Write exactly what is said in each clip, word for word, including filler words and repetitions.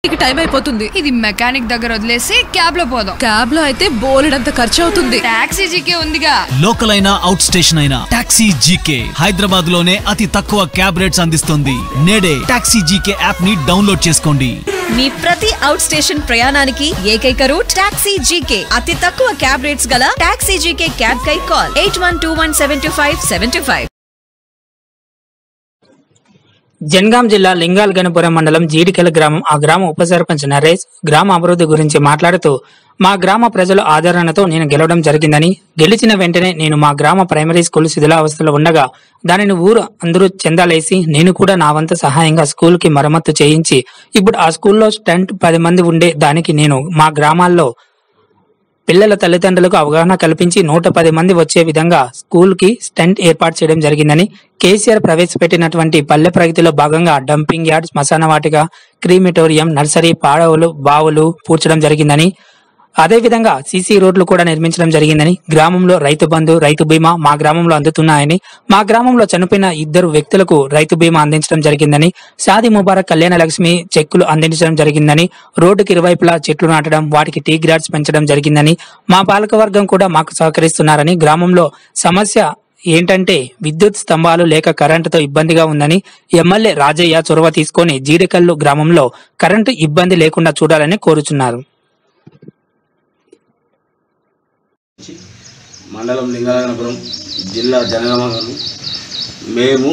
Time అయిపోతుంది. ఇది mechanic దగ్గర వదిలేసి క్యాబ్ లో పోదాం. క్యాబ్ లో అయితే బోలెడంత ఖర్చు అవుతుంది. టాక్సీ జీకే ఉందిగా. లోకల్ అయినా అవుట్ స్టేషన్ అయినా టాక్సీ జీకే హైదరాబాద్ లోనే అతి తక్కువ క్యాబ్ రేట్స్ అందిస్తుంది. నేడే టాక్సీ జీకే యాప్ ని డౌన్లోడ్ చేసుకోండి. మీ ప్రతి అవుట్ స్టేషన్ ప్రయాణానికి ఏకైక రూట్ టాక్సీ జీకే. అతి తక్కువ క్యాబ్ రేట్స్ గల టాక్సీ జీకే క్యాబ్ కై call eight one two one seven two five seven two five. Jangaon జిల్లా లింగాల్ గణపురం మండలం జీడికెల గ్రామం ఆ గ్రామ ఉప సర్పంచ్ నరేష్ గ్రామ అభివృద్ధి గురించి మాట్లాడుతూ, మా గ్రామ ప్రజల ఆదరణతో నేను గెలవడం జరిగిందని, గెలిచిన వెంటనే నేను మా గ్రామ ప్రైమరీ స్కూల్ శిథిలావస్థలో ఉండగా దానిని ఊరు అందరూ చందాలేసి నేను కూడా నా వంతు సహాయంగా స్కూల్ కి మరమ్మత్తు చేయించి ఇప్పుడు ఆ స్కూల్లో స్టంట్ పది మంది ఉండే దానికి నేను మా గ్రామాల్లో పిల్లల తల్లిదండ్రులకు అవగాహన కల్పించి నూట పది మంది వచ్చే విధంగా స్కూల్ కి స్టంట్ ఏర్పాటు చేయడం జరిగిందని, కేసీఆర్ ప్రవేశపెట్టినటువంటి పల్లె ప్రగతిలో భాగంగా డంపింగ్ యార్డ్, శ్మశాన వాటిక, క్రీమిటోరియం, నర్సరీ, పాడవులు, బావులు పూడ్చడం జరిగిందని, అదేవిధంగా సీసీ రోడ్లు కూడా నిర్మించడం జరిగిందని, గ్రామంలో రైతు బంధు, రైతు బీమా మా గ్రామంలో అందుతున్నాయని, మా గ్రామంలో చనిపోయిన ఇద్దరు వ్యక్తులకు రైతు బీమా అందించడం జరిగిందని, షాదీ ముబారక్ కళ్యాణ లక్ష్మి చెక్కులు అందించడం జరిగిందని, రోడ్డుకి ఇరువైపులా చెట్లు నాటడం, వాటికి టీ గ్రాడ్స్ పెంచడం జరిగిందని, మా పాలకవర్గం కూడా మాకు సహకరిస్తున్నారని, గ్రామంలో సమస్య ఏంటంటే విద్యుత్ స్తంభాలు లేక కరెంటుతో ఇబ్బందిగా ఉందని ఎమ్మెల్యే రాజయ్య చొరవ తీసుకొని జీడికల్లు గ్రామంలో కరెంటు ఇబ్బంది లేకుండా చూడాలని కోరుచున్నారు. మండలం లింగాలగనపురం జిల్లా జనగామ మేము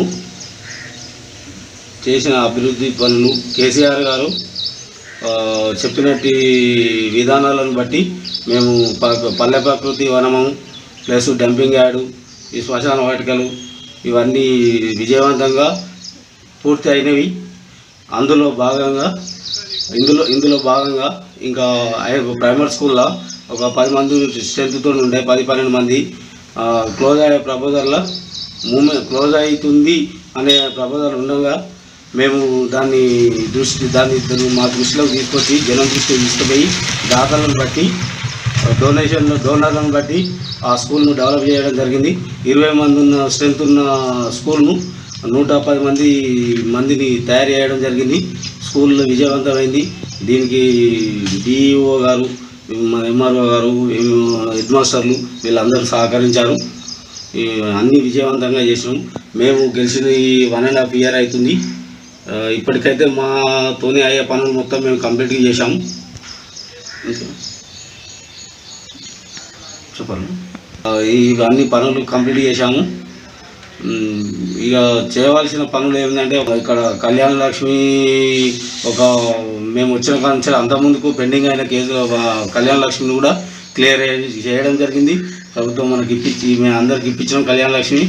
చేసిన అభివృద్ధి పనులు కేసీఆర్ గారు చెప్పినట్టు విధానాలను బట్టి మేము పల్లె ప్రకృతి వనము ప్లస్ డంపింగ్ యార్డు, ఈ శ్మశాన వాటికలు ఇవన్నీ విజయవంతంగా పూర్తి అయినవి. అందులో భాగంగా ఇందులో ఇందులో భాగంగా ఇంకా ప్రైమరీ స్కూల్లో ఒక పది మంది స్ట్రెంత్తో ఉండే పది పన్నెండు మంది క్లోజ్ అయ్యే ప్రపోజల్లో మూమెంట్ క్లోజ్ అవుతుంది అనే ప్రపోజల్ ఉండగా మేము దాన్ని దృష్టి దాన్ని మా దృష్టిలోకి తీసుకొచ్చి జనం దృష్టికి తీసుకుపోయి దాతలను బట్టి డొనేషన్ డోనర్లను బట్టి ఆ స్కూల్ను డెవలప్ చేయడం జరిగింది. ఇరవై మంది ఉన్న స్ట్రెంత్ ఉన్న స్కూల్ను నూట పది మంది మందిని తయారు చేయడం జరిగింది. స్కూల్ విజయవంతమైంది. దీనికి డిఈఓ గారు, మన ఎంఆర్ఓ గారు, హెడ్ మాస్టర్లు వీళ్ళందరూ సహకరించారు. అన్నీ విజయవంతంగా చేసినాం. మేము గెలిచిన ఈ వన్ అండ్ హాఫ్ ఇయర్ అవుతుంది. ఇప్పటికైతే మాతోనే అయ్యే పనులు మొత్తం మేము కంప్లీట్గా చేశాము. చెప్పండి. ఇవన్నీ పనులు కంప్లీట్ చేశాము. ఇక చేయవలసిన పనులు ఏంటంటే ఇక్కడ కళ్యాణ లక్ష్మి ఒక మేము వచ్చిన కాంచె అంతకుముందుకు పెండింగ్ అయిన కేసు కళ్యాణ లక్ష్మిని కూడా క్లియర్ చేయడం జరిగింది. ప్రభుత్వం మనకి ఇప్పించి మేము అందరికి ఇప్పించిన కళ్యాణ లక్ష్మి,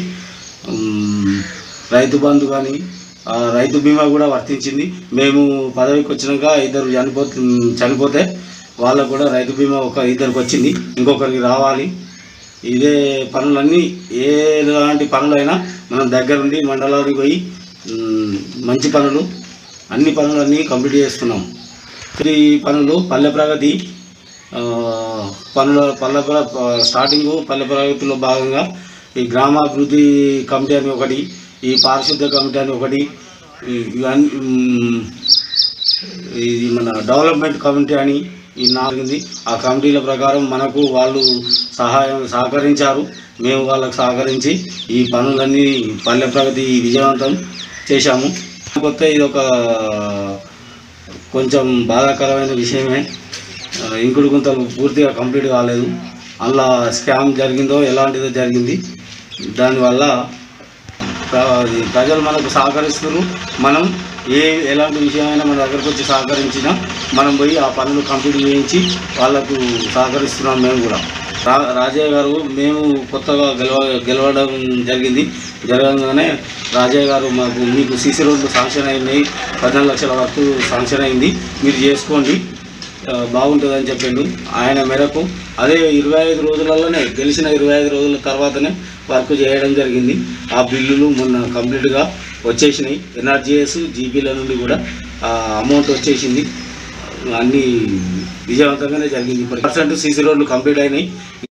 రైతు బంధు కానీ రైతు బీమా కూడా వర్తించింది. మేము పదవికి వచ్చినాక ఇద్దరు చనిపో చనిపోతే వాళ్ళకు కూడా రైతు బీమా ఒక ఇద్దరికి వచ్చింది, ఇంకొకరికి రావాలి. ఇదే పనులన్నీ ఎలాంటి పనులైనా మనం దగ్గరుండి మండలానికి పోయి మంచి పనులు అన్ని పనులన్నీ కంప్లీట్ చేస్తున్నాం. ఈ పనులు పల్లె ప్రగతి పనుల పల్లె స్టార్టింగు పల్లె ప్రగతిలో భాగంగా ఈ గ్రామాభివృద్ధి కమిటీ అని ఒకటి, ఈ పారిశుద్ధ్య కమిటీ అని ఒకటి, ఇది మన డెవలప్మెంట్ కమిటీ అని ఈ నాలుగింది. ఆ కమిటీల ప్రకారం మనకు వాళ్ళు సహాయం సహకరించారు. మేము వాళ్ళకు సహకరించి ఈ పనులన్నీ పల్లె ప్రగతి విజయవంతం చేశాము. కొత్త ఇది ఒక కొంచెం బాధాకరమైన విషయమే. ఇంకుడు గుంతలు పూర్తిగా కంప్లీట్ కాలేదు. అలా స్కామ్ జరిగిందో ఎలాంటిదో జరిగింది. దానివల్ల ప్రజలు మనకు సహకరిస్తున్నారు. మనం ఏ ఎలాంటి విషయమైనా మన దగ్గరకు వచ్చి సహకరించినా మనం పోయి ఆ పనులు కంప్లీట్ చేయించి వాళ్ళకు సహకరిస్తున్నాం. మేము కూడా రా రాజయ్య గారు మేము కొత్తగా గెలవ గెలవడం జరిగింది. జరగగానే రాజయ్య గారు మాకు మీకు సీసీ రోడ్లు శాంక్షన్ అయినాయి, పద్నాలుగు లక్షల వరకు శాంక్షన్ అయింది, మీరు చేసుకోండి బాగుంటుందని చెప్పిండు. ఆయన మేరకు అదే ఇరవై ఐదు రోజులలోనే గెలిచిన ఇరవై ఐదు రోజుల తర్వాతనే వర్క్ చేయడం జరిగింది. ఆ బిల్లులు మొన్న కంప్లీట్గా వచ్చేసినాయి. ఎన్ఆర్జీఎస్ జీబీల నుండి కూడా అమౌంట్ వచ్చేసింది. అన్నీ విజయవంతంగానే జరిగింది. పర్సెంట్ సీసీ రోడ్లు కంప్లీట్ అయినాయి.